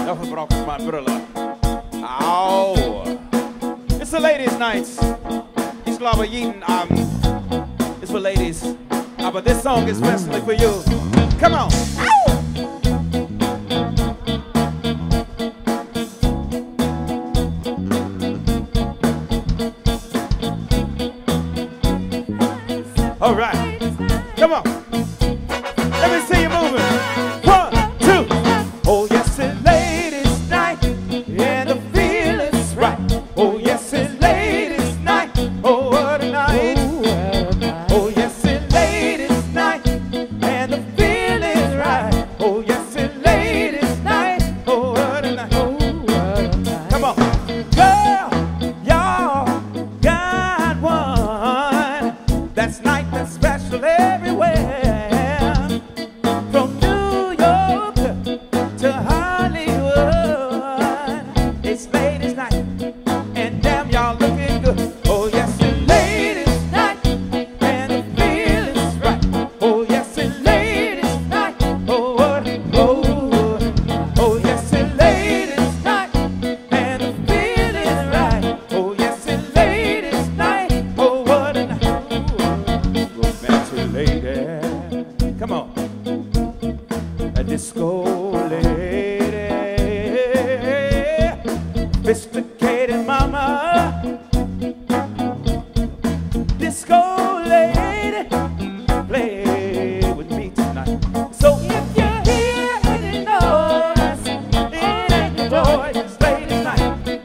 Dafür brauche ich meine Brille. Au. It's a ladies' night. Ich glaube, jeden Abend ist für Ladies. Aber this song is especially for you. Come on. All right. Come on. Let me see you moving. 1, 2. Oh, yes, it's ladies' night. And the feeling's right. Oh, yes, it's ladies' night. Oh, what a night. Oh, yes, it's ladies' night. And the feeling's right. Oh, yes, it's ladies' night. Oh, what a night. Come on. Girl, y'all got one. That's night that's special everywhere. From New York to Hollywood. It's ladies' night. And damn, y'all looking good. Oh, yes, it's ladies' night. And the feeling's right. Oh, yes, it's ladies' night. Oh, what? Oh, yes, it's ladies' night. And the feeling's right. Oh, yes, it's ladies' night. Oh, what a night. Romantic lady. Come on. A disco lady. Sophisticated mama. Disco lady. Play with me tonight. So if you're here and you know us, it ain't your boy, it's ladies' night.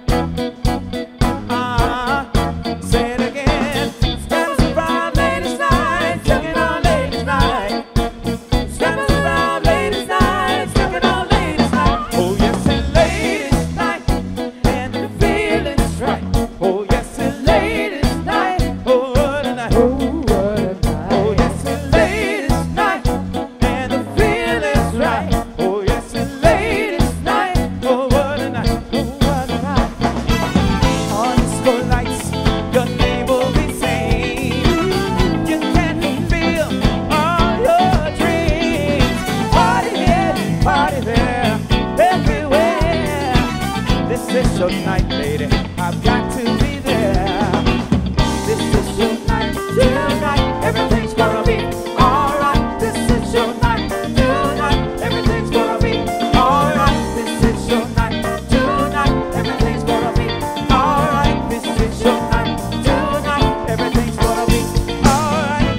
Say it again. Stand around ladies' night, jugging on ladies' night. Stand around ladies' night, jugging on ladies' night. Oh, yes, it's ladies' night, and the feeling's right. Oh, yes, it's ladies' night. Oh, what a night. Oh, yes, it's ladies' night, and the feeling's right. Oh, yes, it's ladies' night. Oh, what a night. Oh, what a night. On disco lights, your name will be seen. You can fulfill all your dreams. Party here, party there, everywhere. This is your night, lady. I've got to be there. This is your night, tonight. Everything's gonna be alright. This is your night, tonight. Everything's gonna be alright. This is your night, tonight. Everything's gonna be alright. This is your night, tonight. Everything's gonna be alright.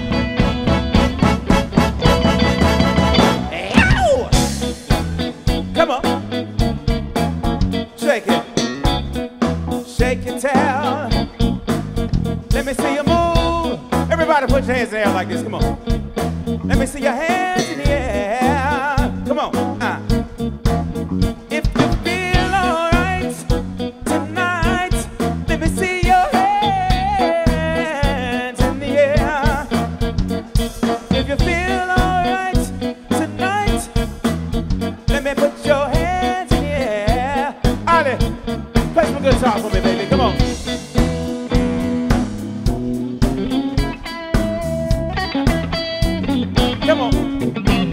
Ow! Come on. Shake it. Shake your tail. Let me see you move. Everybody put your hands in the air like this. Come on. Let me see your hands in the air. Come on. If you feel alright tonight, let me see your hands in the air. If you feel alright tonight, let me put your hands in the air. Ollie, play some guitar for me, baby. Come on. Come on.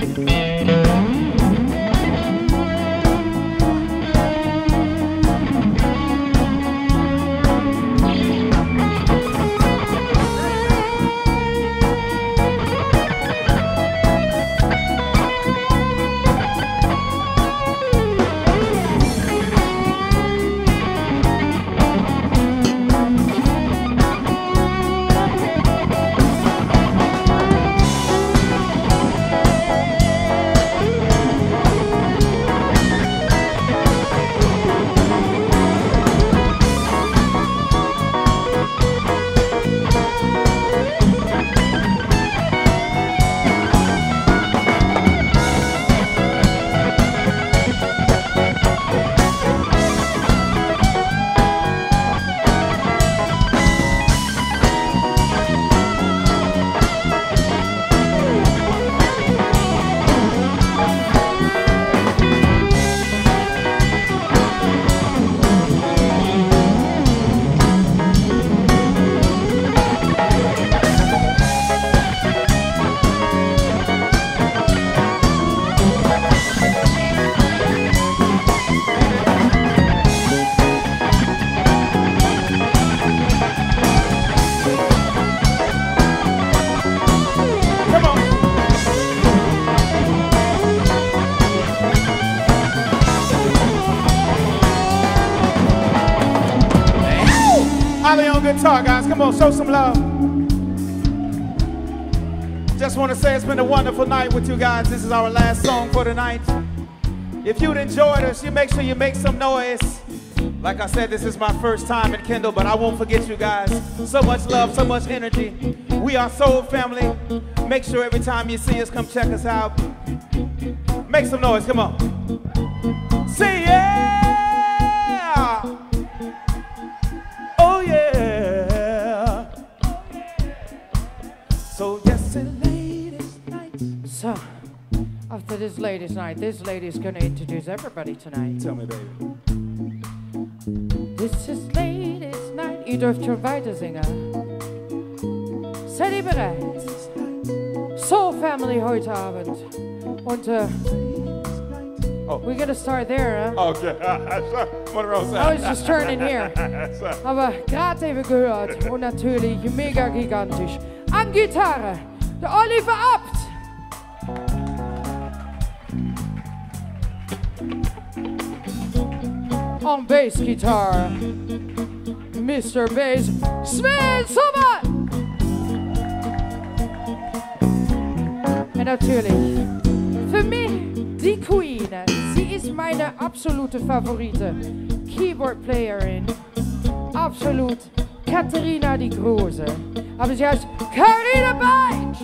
Ali on guitar, guys. Come on, show some love. Just want to say it's been a wonderful night with you guys. This is our last song for tonight. If you'd enjoyed us, you make sure you make some noise. Like I said, this is my first time in Kendall, but I won't forget you guys. So much love, so much energy. We are Soul Family. Make sure every time you see us, come check us out. Make some noise, come on. Say yeah! Oh yeah! So yes, it's ladies' night. So, after this ladies' night, this lady's gonna introduce everybody tonight. Tell me, baby. This is ladies' night. Ihr dürft schon weiter singen. Seid ihr bereit? Soul Family heute Abend. Und we're gonna start there, huh? Okay. Monroe I was just turning here. Aber gerade eben gehört und natürlich mega gigantisch. An Gitarre, der Oliver Abt. On bass guitar, Mr. Bass, Sven Sommer. Und natürlich, für mich, die Queen. Sie ist meine absolute Favorite. Keyboard-Playerin. Absolut. Katharina die Große. Aber sie heißt Carina Beitsch.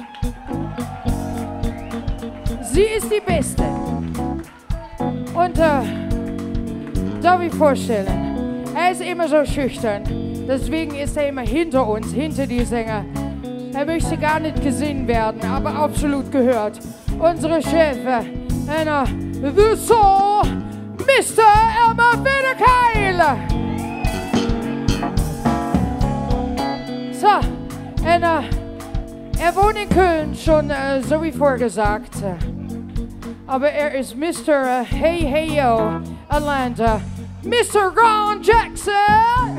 Sie ist die Beste. Und darf ich vorstellen, er ist immer so schüchtern. Deswegen ist er immer hinter uns, hinter die Sänger. Er möchte gar nicht gesehen werden, aber absolut gehört. Unsere Chef, The Soul, Mr. Elmer Wiederkeil. So, und er wohnt in Köln, schon so wie vorgesagt. Aber er ist Mr. Hey Hey Yo, Atlanta, Mr. Ron Jackson.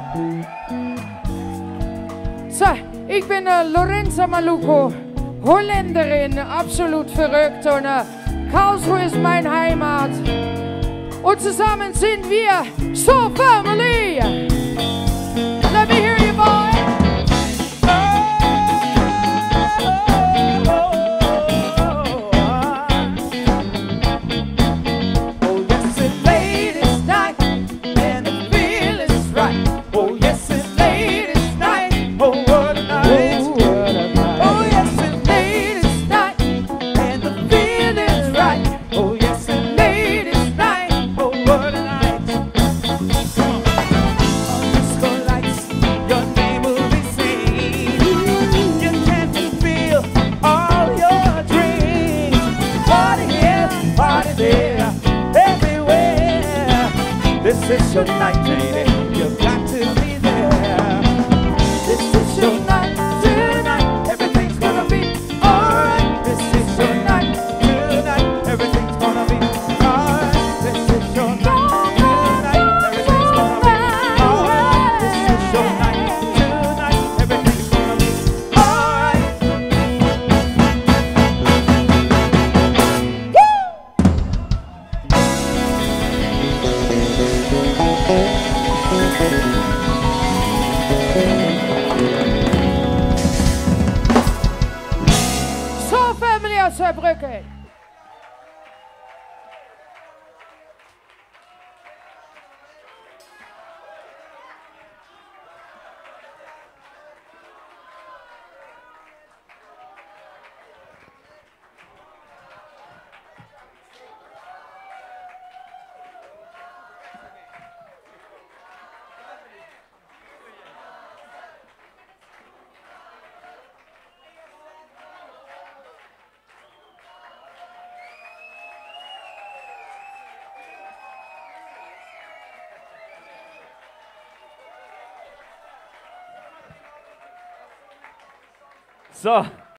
So, ich bin Lorenza Maluco, Holländerin, absolut verrückt und Karlsruhe ist meine Heimat. Und zusammen sind wir Soul Family. Let me hear you, boy. This is your night, lady. You've got to be there. This is your night tonight. Everything's gonna be alright. This is your night tonight. Everything's gonna be alright. This is your night tonight. Everything's gonna be alright. This is your night tonight. Everything's gonna be alright. Soul Family aus Saarbrücken. So,